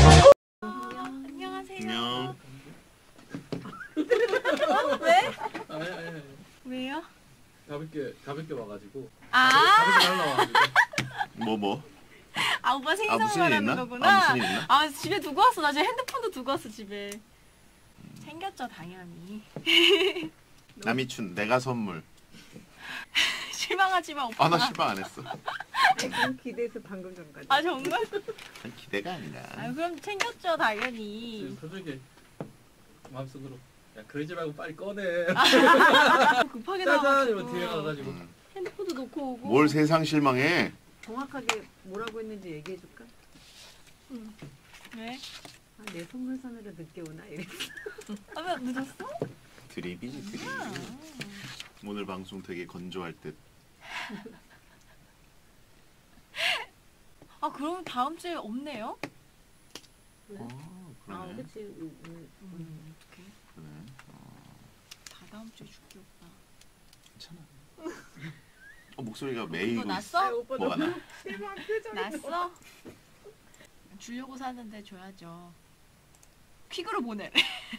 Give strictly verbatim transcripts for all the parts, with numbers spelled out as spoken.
안녕하세요. 안녕. 왜? 아니 아니 아니. 왜요? 가볍게 가볍게 와가지고. 아. 가볍게 날라와가지고. 뭐 뭐? 아 오빠 생일 아, 무슨 선물 일 하는 있나? 거구나. 아, 무슨 일 있나? 아 집에 두고 왔어. 나 지금 핸드폰도 두고 왔어 집에. 챙겼죠 당연히. 남이춘 내가 선물. 실망하지 마 오빠. 아 나 실망 안 했어. 너무 기대해서 방금 전까지. 아 정말? 아니, 기대가 아니라. 아 그럼 챙겼죠 당연히. 지금 표정이 마음속으로 야 그러지 말고 빨리 꺼내. 급하게 짜잔 나와가지고. 이러면 뒤에 가가지고. 음. 핸드폰도 놓고 오고. 뭘 세상 실망해? 정확하게 뭐라고 했는지 얘기해 줄까? 응. 왜? 아, 내 선물 사느라 늦게 오나 이랬어. 아 왜 늦었어? 드립이지 드립. 아. 오늘 방송 되게 건조할 듯. 아 그럼 다음 주에 없네요? 어, 아, 그러네. 그치. 음, 음. 음 어떡해. 그러네. 어, 다 다음 주에 줄게 오빠. 괜찮아. 어, 목소리가 그거 메이고 있어. 났어? 오빠 뭐가 나? 대박 표정. 났어? 주려고 사는데 줘야죠. 퀵으로 보내.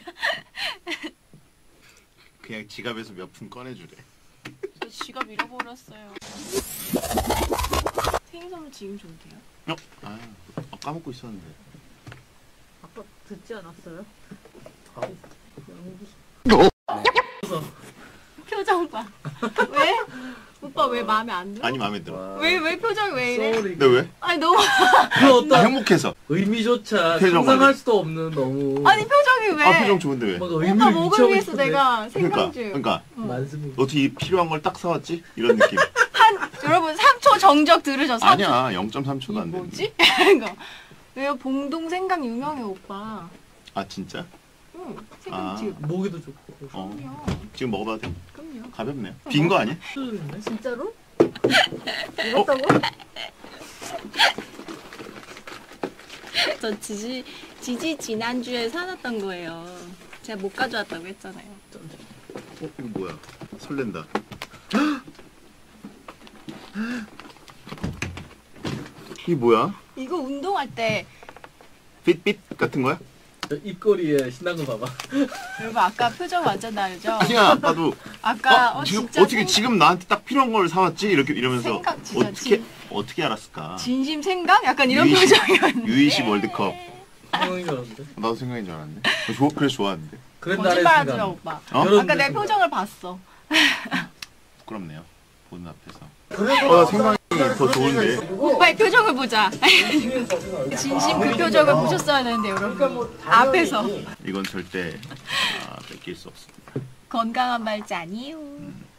그냥 지갑에서 몇 푼 꺼내주래. 저 지갑 잃어버렸어요. 생일 선물 지금 줘도 돼요? 어? 아 어, 까먹고 있었는데. 아까 듣지 않았어요? 아. 연기. 표정 봐. 왜? 오빠 왜 마음에 안 들어? 아니 마음에 들어. 왜, 왜 표정이 왜 이래? 쏘리. 근데 왜? 아니 너무 그 나 어떤 행복해서. 의미조차 표정 상상할 관리. 수도 없는 너무. 아니 표정이 왜? 아 표정 좋은데 왜? 뭔가 오빠 의미를 목을 미쳐버리고 위해서 싶은데. 내가 그러니까 생강 중. 그러니까 많습니다. 어떻게 이 필요한 걸 딱 사왔지? 이런 느낌. 한 여러분 삼 초 정적 들으셔. 삼 초. 아니야 영 점 삼 초도 안 돼. 뭐지? 이거 왜요? 봉동 생강 유명해 오빠. 아 진짜? 응. 생강 아. 지금. 목에도 좋고. 어. 그럼요. 지금 먹어봐도 돼? 그럼요. 가볍네요. 빈 거 아니야? 수준인데? 진짜로? 이렇다고? 저 지지 지지 지난주에 사놨던 거예요. 제가 못 가져왔다고 했잖아요. 어 이거 뭐야? 설렌다. 이게 뭐야? 이거 운동할 때 핏빛 같은 거야? 저 입꼬리에 신난 거 봐봐. 여러분 아까 표정 완전 다르죠? 아니야 나도 아까 어, 어, 지금 진짜 어떻게 생- 지금 나한테 딱 필요한 걸 사왔지? 이렇게 이러면서 생각 진짜 어떻게 진- 어떻게 알았을까? 진심 생각? 약간 이런 유이십- 표정이었는데. 유이십 월드컵. 생각인 줄 알았는데. 나도 생각인 줄 알았는데. 어, 좋아 그래 좋았는데. 그런 거짓말하지 마 순간. 오빠. 어? 여러분들 아까 내 순간. 표정을 봤어. 부끄럽네요. 보는 앞에서. 그래서 어, 나 생각이 더 좋은데. 오빠의 표정을 보자. 진심 그 표정을 보셨어야 되는데 여러분. 앞에서 이건 절대 아, 뺏길 수 없습니다. 건강한 말자 아니에요. 음.